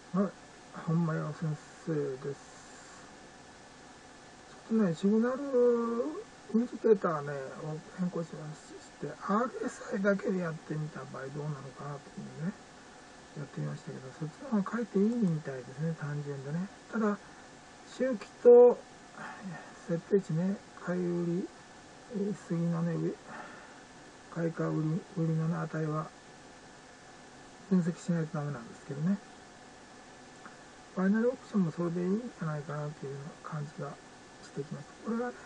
はい、本間洋先生です。ちょっとね、シグナルインジケーターね、を変更しまして、RSI だけでやってみた場合どうなのかなというね、やってみましたけど、そっちの方が書いていいみたいですね、単純でね。ただ、周期と設定値ね、買い売り、杉のね、買いか売りの、ね、値は分析しないとダメなんですけどね。バイナリーオプションもそれでいいんじゃないかなという感じがしてきました。これは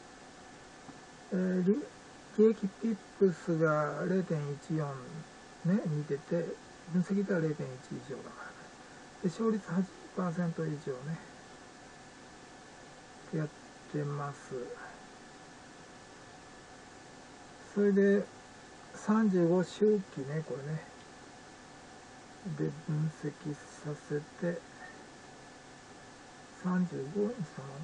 ね、利益ピップスが 0.14 ね、似てて、分析では 0.1 以上だからね。で、勝率 80% 以上ね、やってます。それで、35周期ね、これね。で、分析させて、35にしたの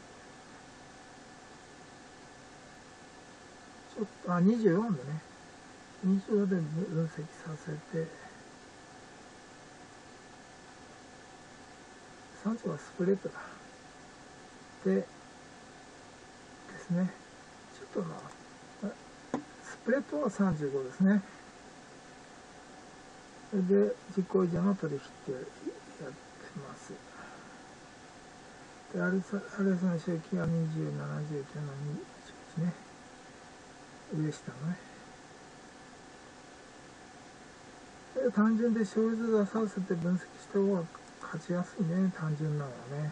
ちょっと、24でね。24で分析させて、35はスプレッドだ。で、ですね。ちょっとスプレッドは35ですね。それで、実行以上の取引ってやってます。で、RS の周期は20、70というのは21ね。上下のね。で、単純で勝率出させて分析した方が勝ちやすいね。単純なのはね。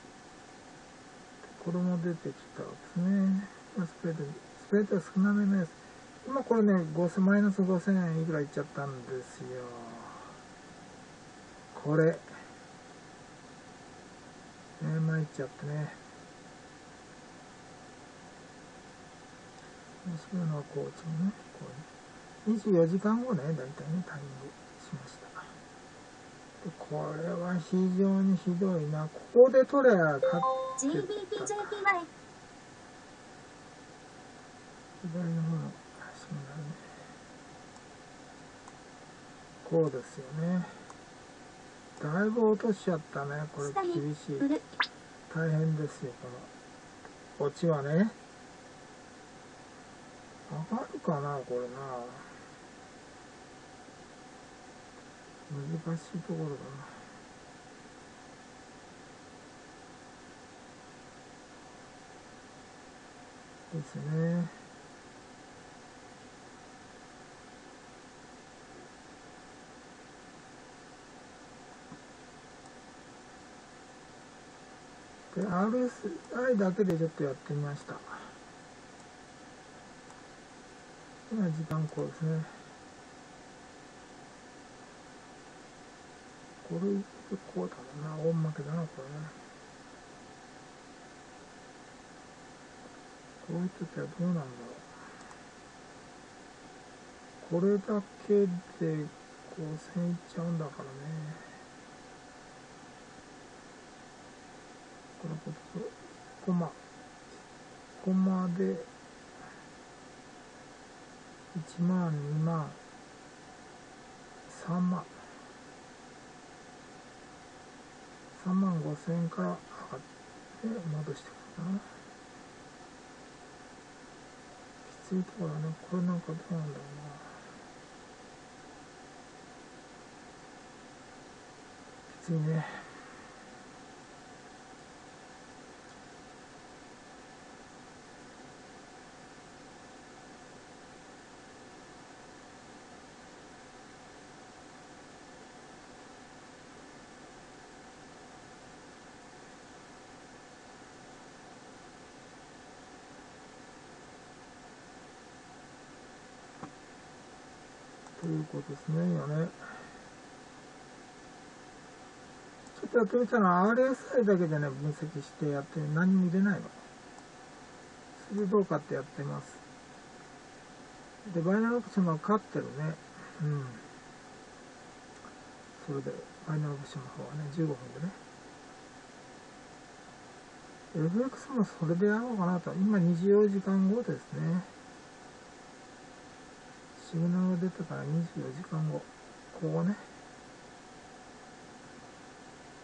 これも出てきたですね。スプレッドは少なめのやつ。今これね、マイナス5000円いくらいっちゃったんですよ。これ。参っちゃってね。そういうのはこうね、こう24時間後ね、大体ね、タイミングしました。で、これは非常にひどいな。ここで取れゃ勝ってた。左の方の足になるね。こうですよね。だいぶ落としちゃったね。これ厳しい。大変ですよ、この。落ちはね。上がるかな、これな。難しいところだな。ですね。で、RSI だけでちょっとやってみました。今時間こうですね。これこうだもんな。大負けだな、これね。こういう時はどうなんだろう。これだけで5000いっちゃうんだからね。このことコマで1万、2万、3万。3万5000円から上がって戻してくるかな。きついところだね。これなんかどうなんだろうな。きついね。ということですね、今ね。ちょっとやってみたのは RSI だけでね、分析してやって何も入れないの。それどうかってやってます。で、バイナルオプションが勝ってるね。うん。それで、バイナルオプションの方はね、15分でね。FX もそれでやろうかなと。今24時間後ですね。シグナルが出てから24時間後。ここね。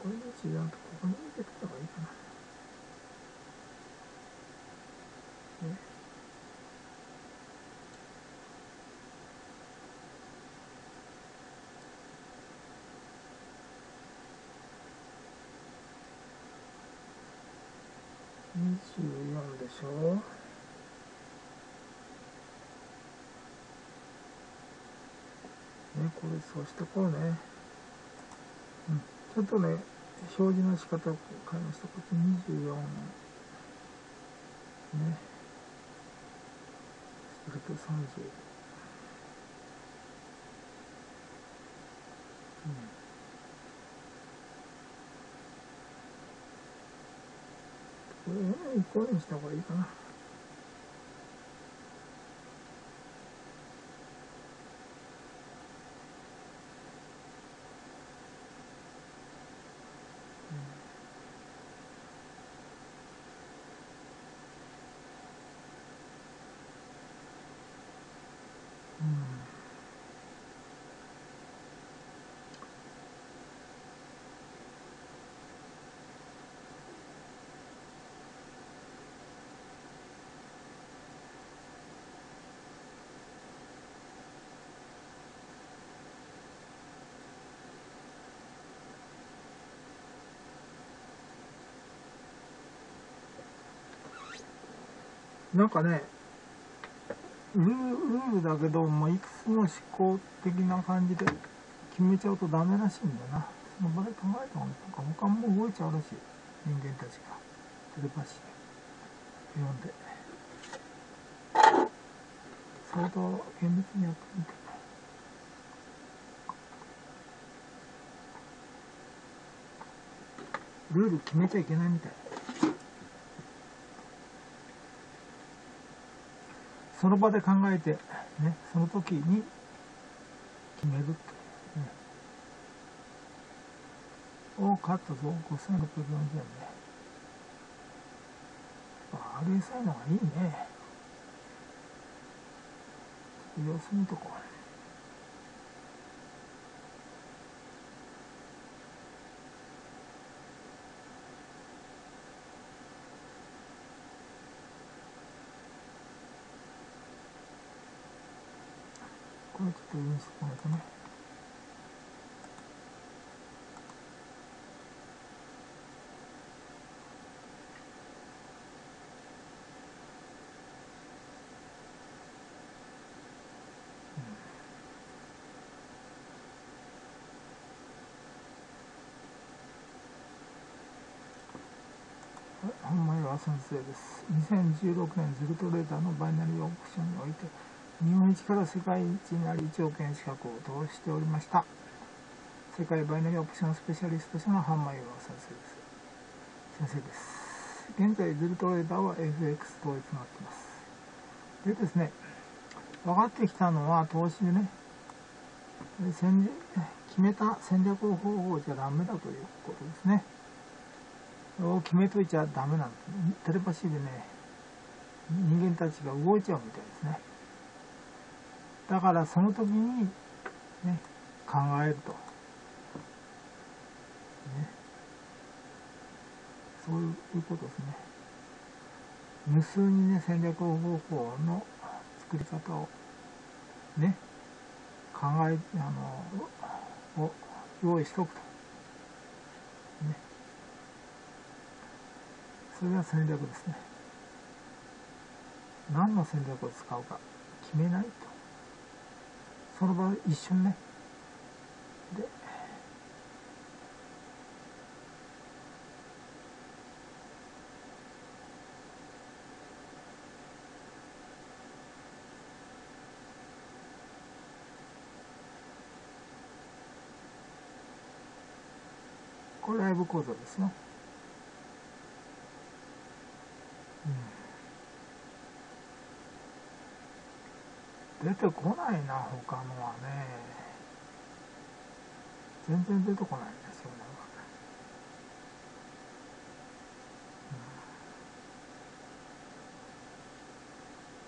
これ24とここに入れてた方がいいかな。24でしょ。ね、これそうしてこうね。ちょっとね、表示の仕方を変えました。こっち24。ね。それと30。これ1個にした方がいいかな。なんかね、ルールだけど、もういくつも思考的な感じで決めちゃうとダメらしいんだよな。その場で考えた方がいいのか、他も動いちゃうらしい。人間たちが。テレパシーで読んで。相当厳密にやってみて。ルール決めちゃいけないみたい。その場で考えて、ね、その時に決めるって、ね。お、カットぞ、5640円ね。RSI の方がいいね。様子見とこう。これちょっと上にしてこないとね。本間岩先生です。2016年ズルトレーダーのバイナリーオプションにおいて日本一から世界一になり1億円資格を通しておりました。世界バイナリーオプションスペシャリスト者の本間岩先生です。現在ズルトレーダーは FX 統一となっています。でですね、分かってきたのは投資でね、決めた戦略方法じゃダメだということですね。を決めといちゃダメなんですね。テレパシーでね、人間たちが動いちゃうみたいですね。だからその時に、ね、考えると、ね、そういうことですね。無数にね、戦略方法の作り方をね、を用意しとくと、ね、それが戦略ですね。何の戦略を使うか決めないと、その場合一瞬ね、でこれライブ講座ですよ。出てこないな、他のはね。全然出てこないんです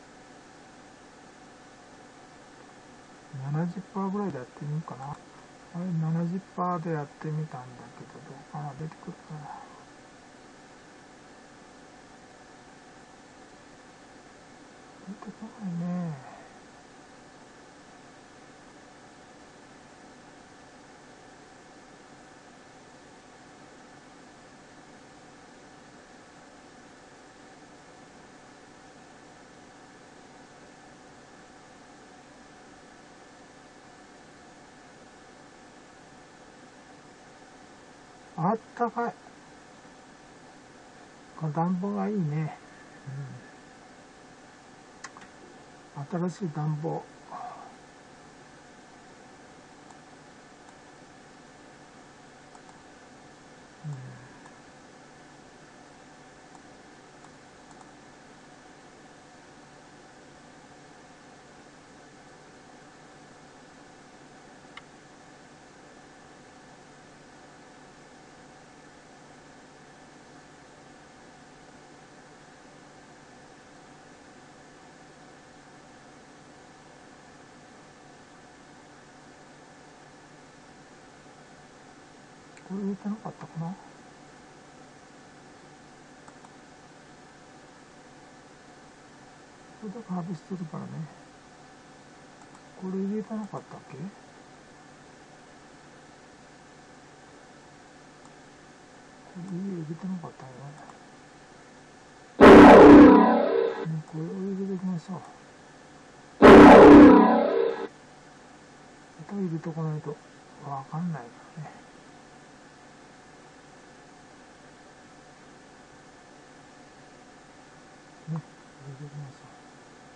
よね。70%ぐらいでやってみようかな。 あれ 70% でやってみたんだけど、どうかな、出てくるかな。出てこないね。あったかい。この暖房がいいね。新しい暖房。これ入れてなかったかな。これだけ外してるからね。これ入れてなかったっけ。これ入れてなかったよね。これを入れていきましょう。音入れとかないとわかんないからね。入れていきましょう。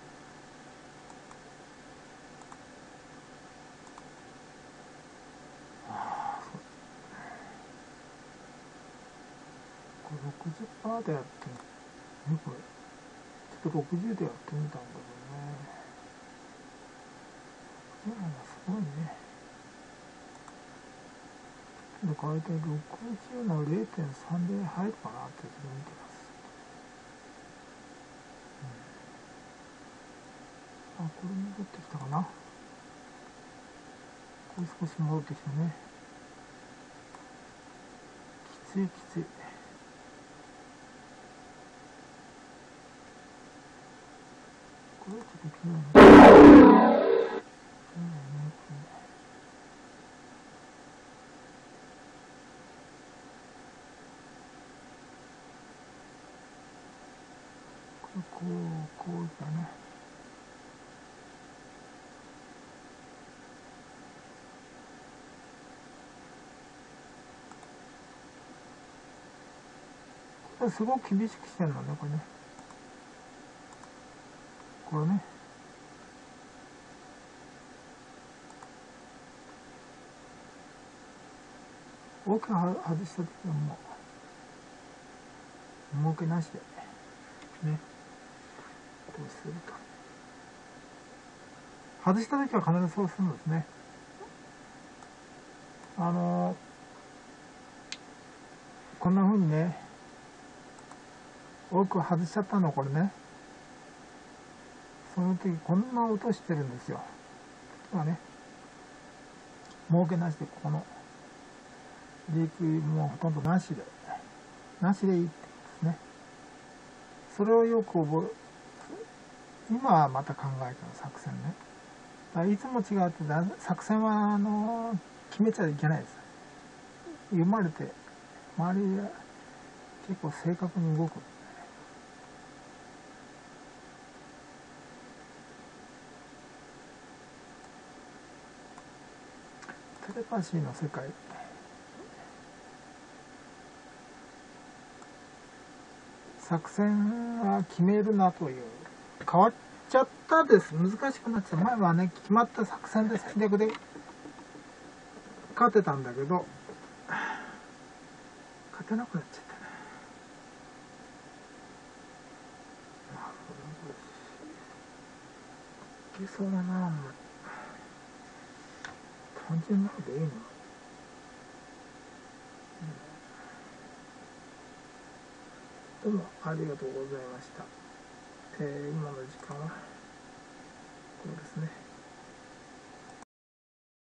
これ 60% でやってみる。これちょっと60でやってみたんだけどね。すごいね。で、大体60の 0.3 で入るかなって見てます。あ、これ戻ってきたかな。これ少し戻ってきたね。きついきつい。これちょっときれいに。こうだね。これすごく厳しくしてんのね、これね。これね。大きく外した時はもう、儲けなしで、ね。こうすると。外した時は必ずそうするんですね。こんな風にね、多く外しちゃったの、これね。その時、こんな音してるんですよ。まあね、儲けなしで、ここの利益もほとんどなしでいいってことですね。それをよく今はまた考えた作戦ね。いつも違うって、作戦は決めちゃいけないです。読まれて、周りが結構正確に動く。テレパシーの世界。作戦は決めるなという。変わっちゃったです。難しくなっちゃった。前はね、決まった作戦で戦略で勝てたんだけど、勝てなくなっちゃったね。いけそうだな。単純なのでいいの。どうもありがとうございました。今の時間はこれですね。